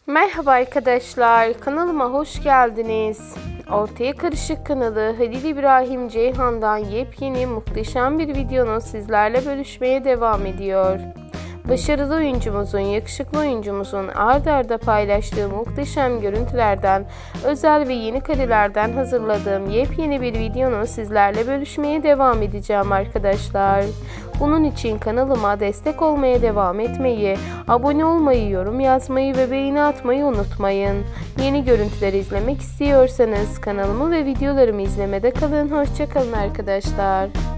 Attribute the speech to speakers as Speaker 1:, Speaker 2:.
Speaker 1: Merhaba arkadaşlar, kanalıma hoş geldiniz. Ortaya Karışık kanalı Halil İbrahim Ceyhan'dan yepyeni muhteşem bir videonu sizlerle bölüşmeye devam ediyor. Başarılı oyuncumuzun, yakışıklı oyuncumuzun art arda paylaştığı muhteşem görüntülerden, özel ve yeni karelerden hazırladığım yepyeni bir videonu sizlerle bölüşmeye devam edeceğim arkadaşlar. Bunun için kanalıma destek olmaya devam etmeyi, abone olmayı, yorum yazmayı ve beğeni atmayı unutmayın. Yeni görüntüleri izlemek istiyorsanız kanalımı ve videolarımı izlemede kalın. Hoşça kalın arkadaşlar.